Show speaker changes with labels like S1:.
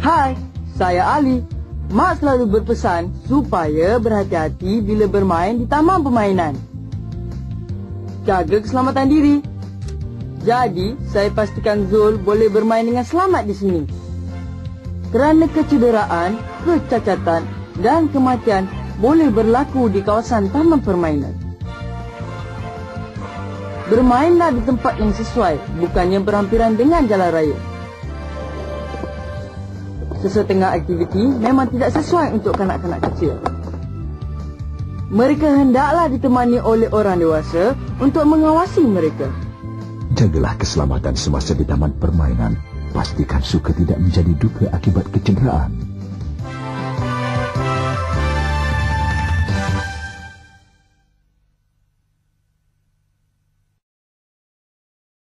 S1: Hai, saya Ali. Mak selalu berpesan supaya berhati-hati bila bermain di taman permainan. Jaga keselamatan diri. Jadi, saya pastikan Zul boleh bermain dengan selamat di sini. Kerana kecederaan, kecacatan dan kematian boleh berlaku di kawasan taman permainan. Bermainlah di tempat yang sesuai, bukannya berhampiran dengan jalan raya. Sesetengah aktiviti memang tidak sesuai untuk kanak-kanak kecil. Mereka hendaklah ditemani oleh orang dewasa untuk mengawasi mereka.
S2: Jagalah keselamatan semasa di taman permainan. Pastikan suka tidak menjadi duka akibat kecederaan.